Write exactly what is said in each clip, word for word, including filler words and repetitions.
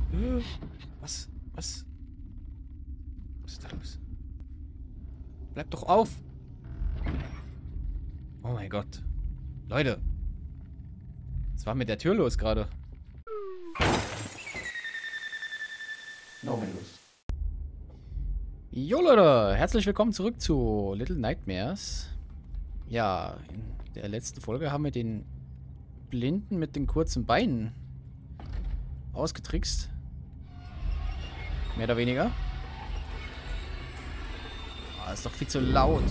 Was? Was? Was ist da los? Bleib doch auf! Oh mein Gott. Leute. Was war mit der Tür los gerade? No Minus. Jo Leute, herzlich willkommen zurück zu Little Nightmares. Ja, in der letzten Folge haben wir den Blinden mit den kurzen Beinen ausgetrickst. Mehr oder weniger. Ah, ist doch viel zu laut.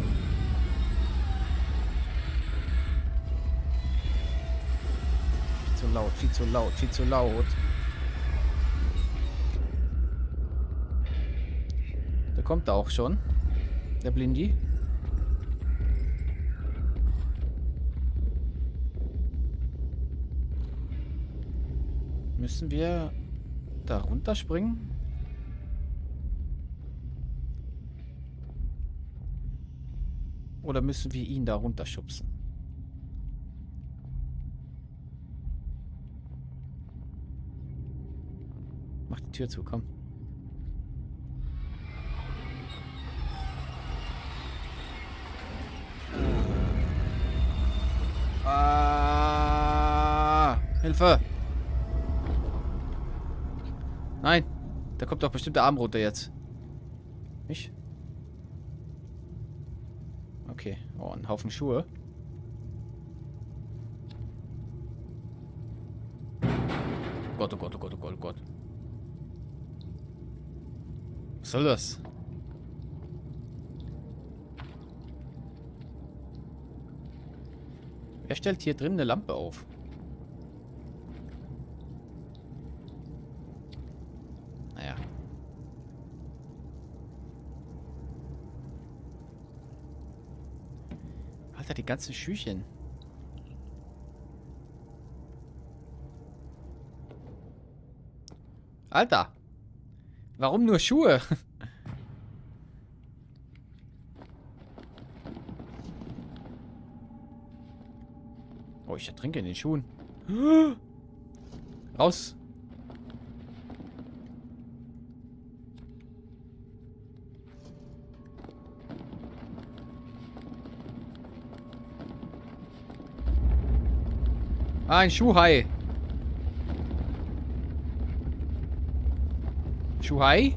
Viel zu laut, viel zu laut, viel zu laut. Der kommt da auch schon. Der Blindi. Müssen wir da runterspringen? Oder müssen wir ihn da runterschubsen? Mach die Tür zu, komm. Ah, Hilfe! Nein, da kommt doch bestimmt der Arm runter jetzt. Nicht? Okay. Oh, ein Haufen Schuhe. Gott, oh Gott, oh Gott, oh Gott, oh Gott. Was soll das? Wer stellt hier drin eine Lampe auf? Naja. Alter, die ganzen Schüchen. Alter. Warum nur Schuhe? Oh, ich ertrinke in den Schuhen. Raus. Ah, ein Schuhhai. Schuhhai?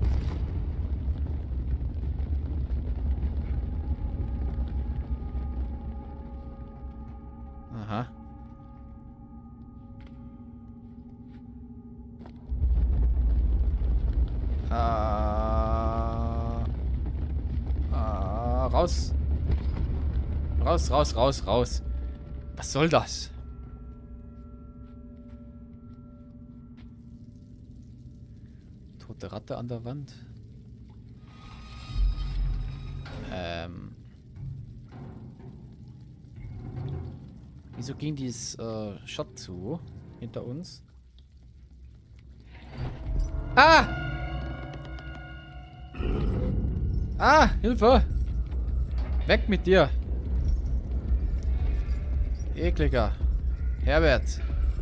Aha. Ah. Ah, raus. Raus, raus, raus, raus. Was soll das? Tote Ratte an der Wand. Ähm. Wieso ging dieses äh, Shot zu? Hinter uns? Ah! Ah! Hilfe! Weg mit dir! Ekliger. Herbert.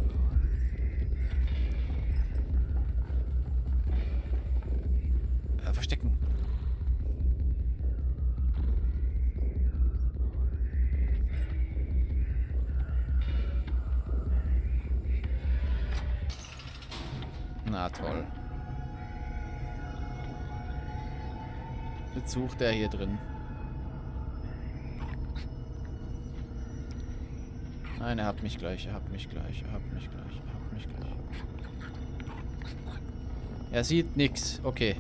Äh, verstecken. Na toll. Jetzt sucht er hier drin. Nein, er hat mich gleich, er hat mich gleich, er hat mich gleich, er hat mich gleich. Er sieht nix. Okay.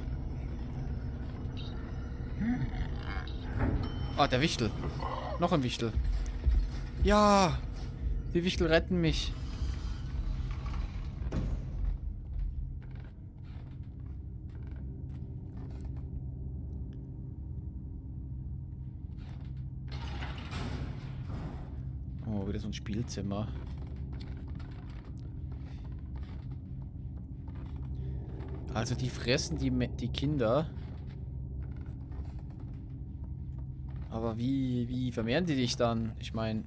Ah, der Wichtel. Noch ein Wichtel. Ja! Die Wichtel retten mich. Oh, wieder so ein Spielzimmer. Also die fressen die, die Kinder. Aber wie, wie vermehren die dich dann? Ich meine,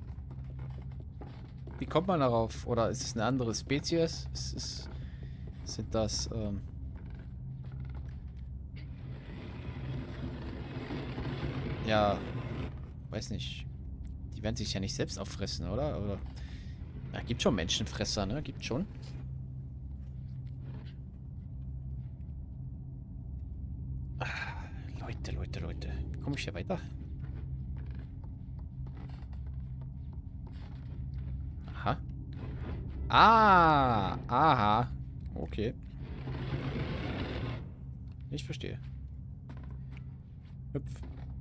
wie kommt man darauf? Oder ist es eine andere Spezies? Ist es Sind das, ähm... ja, weiß nicht. Die werden sich ja nicht selbst auffressen, oder? Oder... ja, gibt schon Menschenfresser, ne? Gibt schon. Ah, Leute, Leute, Leute. Wie komme ich hier weiter? Aha. Ah, aha. Okay. Ich verstehe. Hüpf.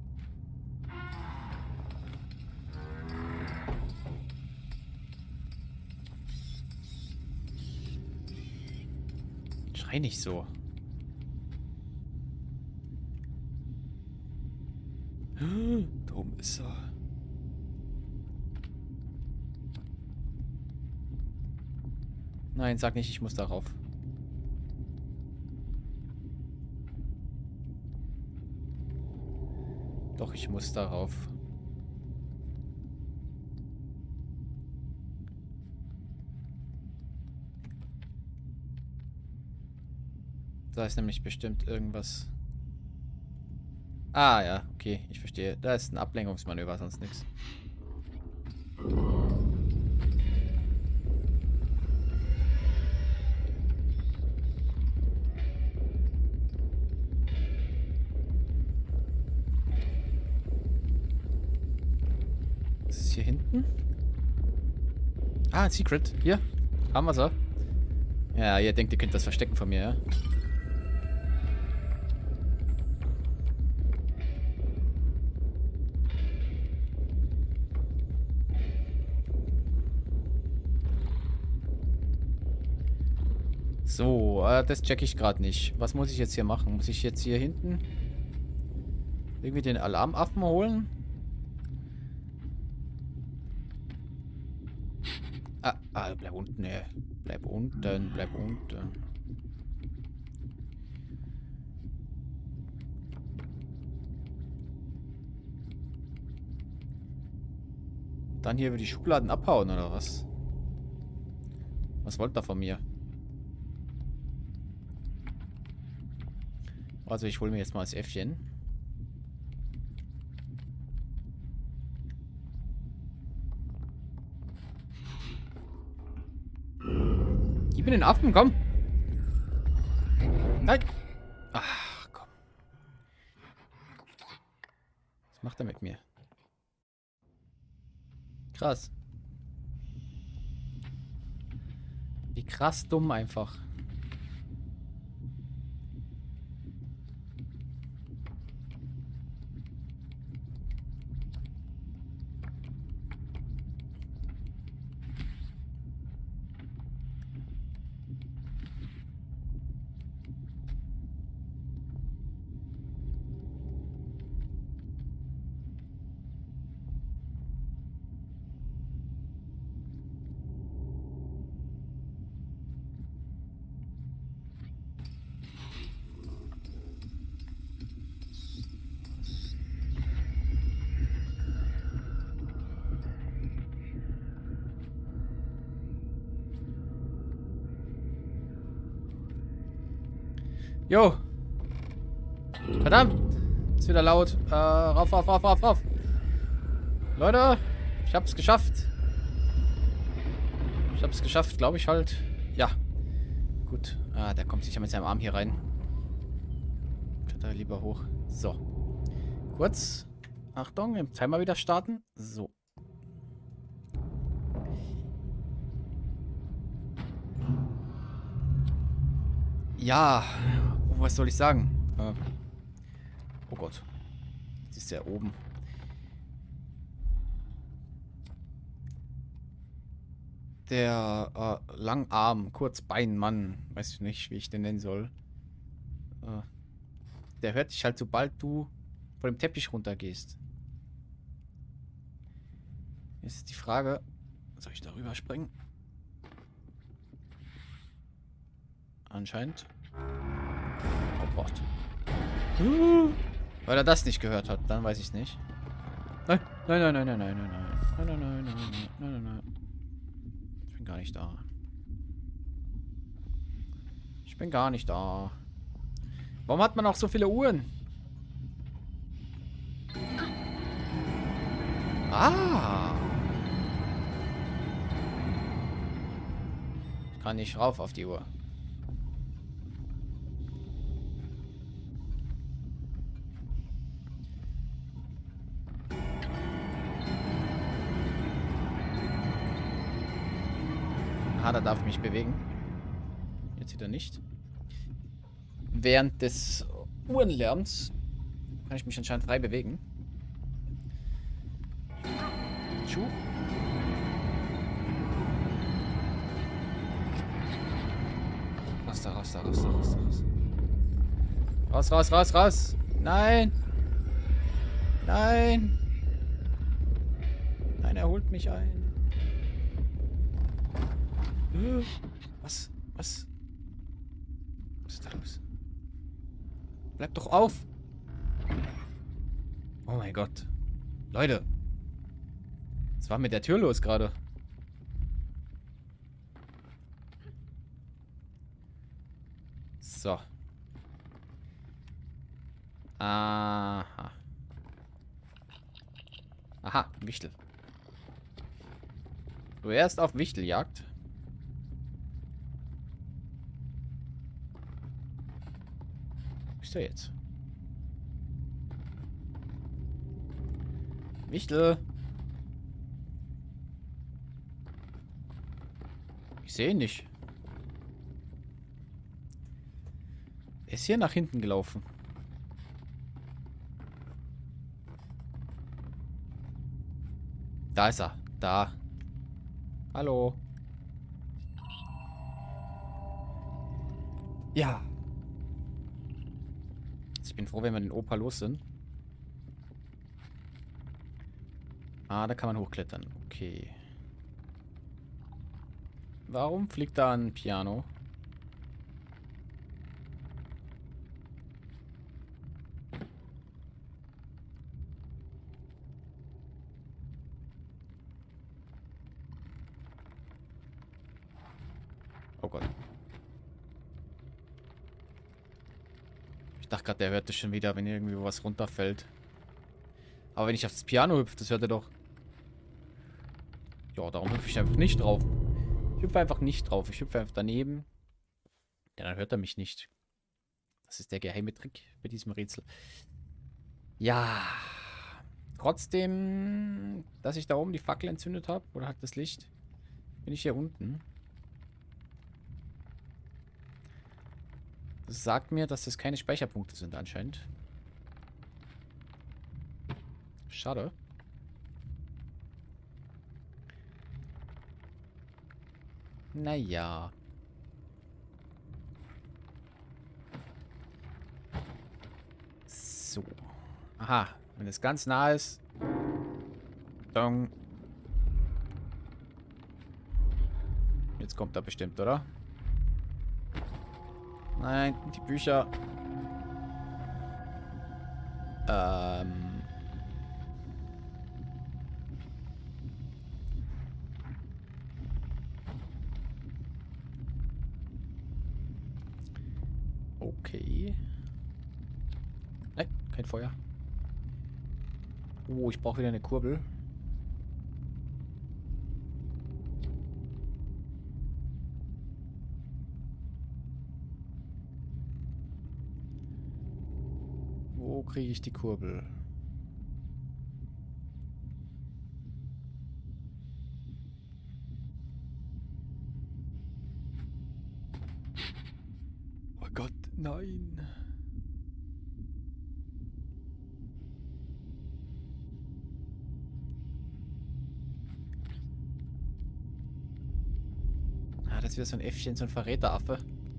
Schrei nicht so. Da oben ist er. Nein, sag nicht, ich muss darauf. Doch, ich muss darauf. Da ist nämlich bestimmt irgendwas. Ah, ja, okay, ich verstehe. Da ist ein Ablenkungsmanöver, sonst nichts. Was ist hier hinten? Ah, ein Secret. Hier. Haben wir so. Ja, ihr denkt, ihr könnt das verstecken von mir, ja? So, äh, das check ich gerade nicht. Was muss ich jetzt hier machen? Muss ich jetzt hier hinten irgendwie den Alarmaffen holen? Ah, ah, bleib unten, ey. Bleib unten, bleib unten. Dann hier über die Schubladen abhauen, oder was? Was wollt ihr von mir? Also ich hole mir jetzt mal das Äffchen. Gib mir den Affen, komm. Nein. Ach, komm. Was macht er mit mir? Krass. Wie krass dumm einfach. Jo. Verdammt. Ist wieder laut. Äh, rauf, rauf, rauf, rauf, rauf. Leute, ich hab's geschafft. Ich hab's geschafft, glaube ich halt. Ja. Gut. Ah, der kommt sicher mit seinem Arm hier rein. Kletter lieber hoch. So. Kurz. Achtung, den Timer wieder starten. So. Ja. Was soll ich sagen? Äh, oh Gott. Jetzt ist er oben. Der äh, Langarm, Kurzbeinmann, weiß ich nicht, wie ich den nennen soll. Äh, der hört dich halt, sobald du von dem Teppich runtergehst. Jetzt ist die Frage, soll ich darüber springen? Anscheinend. Oh Gott. Weil er das nicht gehört hat, dann weiß ich es nicht. Nein, nein, nein, nein, nein, nein, nein, nein, nein, nein, nein, nein, nein, nein, nein. Ich bin gar nicht da. bin gar nicht da. Warum hat man auch so viele Uhren? Ah. Ich kann nicht rauf auf die Uhr. Ah, da darf ich mich bewegen. Jetzt wieder nicht. Während des Uhrenlärms kann ich mich anscheinend frei bewegen. Tschu. Raus da, raus da, raus da, raus da, raus. Raus, raus, raus, raus. Nein. Nein. Nein, er holt mich ein. Was? Was? Was ist da los? Bleib doch auf! Oh mein Gott. Leute. Was war mit der Tür los gerade? So. Aha. Aha, Wichtel. Zuerst auf Wichteljagd. Ist er jetzt? Wichtel. Ich sehe ihn nicht. Er ist hier nach hinten gelaufen. Da ist er. Da. Hallo. Ja. Ich bin froh, wenn wir den Opa los sind. Ah, da kann man hochklettern. Okay. Warum fliegt da ein Piano? Oh Gott. Ich dachte gerade, der hört das schon wieder, wenn irgendwie was runterfällt. Aber wenn ich auf das Piano hüpfe, das hört er doch. Ja, darum hüpfe ich einfach nicht drauf. Ich hüpfe einfach nicht drauf. Ich hüpfe einfach daneben. Ja, dann hört er mich nicht. Das ist der geheime Trick bei diesem Rätsel. Ja. Trotzdem, dass ich da oben die Fackel entzündet habe, oder hat das Licht, bin ich hier unten. Das sagt mir, dass das keine Speicherpunkte sind anscheinend. Schade. Naja. So. Aha. Wenn es ganz nah ist. Dong. Jetzt kommt er bestimmt, oder? Nein, die Bücher. Ähm. Okay. Nein, kein Feuer. Oh, ich brauche wieder eine Kurbel. Wo kriege ich die Kurbel? Oh Gott, nein. Ah, das ist wieder so ein Äffchen, so ein Verräteraffe.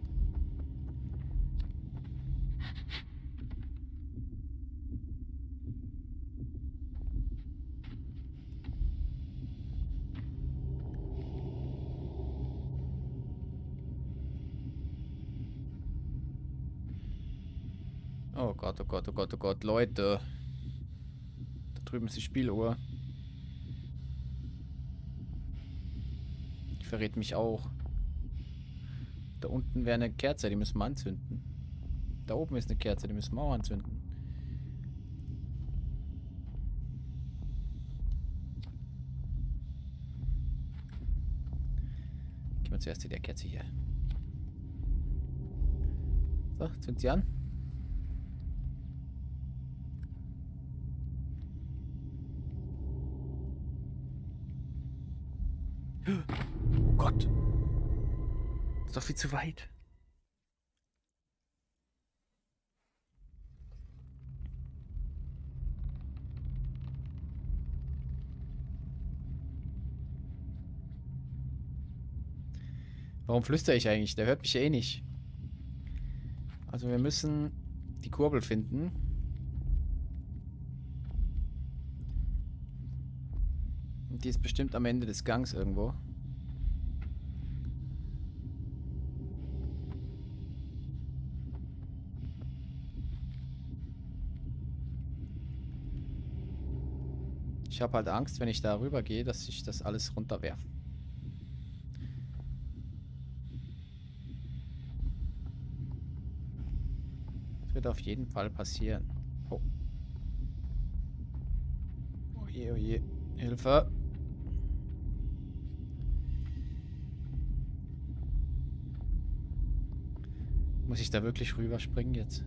Oh Gott, oh Gott, oh Gott, oh Gott, Leute. Da drüben ist die Spieluhr. Die verrät mich auch. Da unten wäre eine Kerze, die müssen wir anzünden. Da oben ist eine Kerze, die müssen wir auch anzünden. Gehen wir zuerst zu der Kerze hier. So, zünd sie an. Oh Gott. Ist doch viel zu weit. Warum flüstere ich eigentlich? Der hört mich ja eh nicht. Also wir müssen die Kurbel finden. Und die ist bestimmt am Ende des Gangs irgendwo. Ich habe halt Angst, wenn ich da rüber gehe, dass ich das alles runterwerfe. Das wird auf jeden Fall passieren. Oh. Oh je, oh je. Hilfe. Muss ich da wirklich rüberspringen jetzt?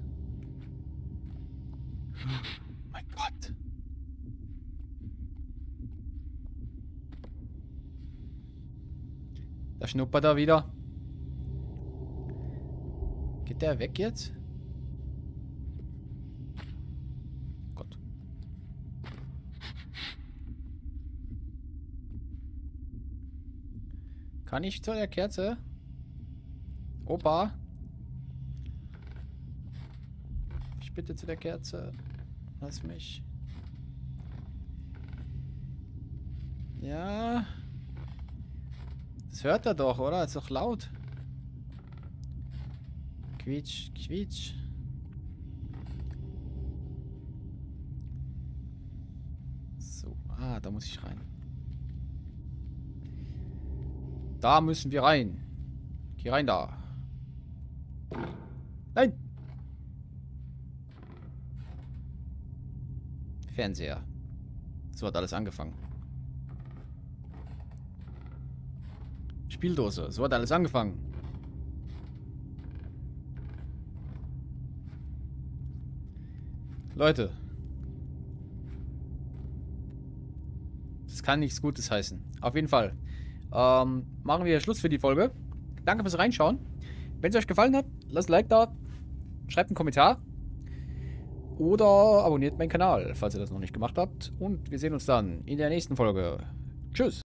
Oh mein Gott. Da schnuppert er wieder. Geht der weg jetzt? Gott. Kann ich zu der Kerze? Opa? Ich bitte zu der Kerze. Lass mich. Ja. Das hört er doch, oder? Ist doch laut. Quietsch, quietsch. So, ah, da muss ich rein. Da müssen wir rein. Geh rein da. Nein! Fernseher. So hat alles angefangen. Spieldose. So hat alles angefangen. Leute. Das kann nichts Gutes heißen. Auf jeden Fall. Ähm, machen wir Schluss für die Folge. Danke fürs Reinschauen. Wenn es euch gefallen hat, lasst ein Like da. Schreibt einen Kommentar. Oder abonniert meinen Kanal, falls ihr das noch nicht gemacht habt. Und wir sehen uns dann in der nächsten Folge. Tschüss.